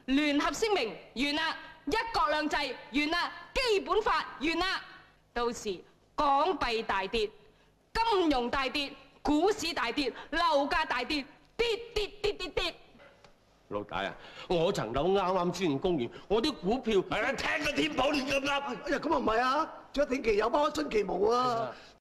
聯合聲明完啦，一國兩制完啦，基本法完啦。到時港幣大跌，金融大跌，股市大跌，樓價大跌，跌。 老大啊，我層樓啱啱先供完，我啲股票係啊，聽個天保亂咁噏。 哎呀，咁啊唔係啊，張鼎期有包，春期冇啊。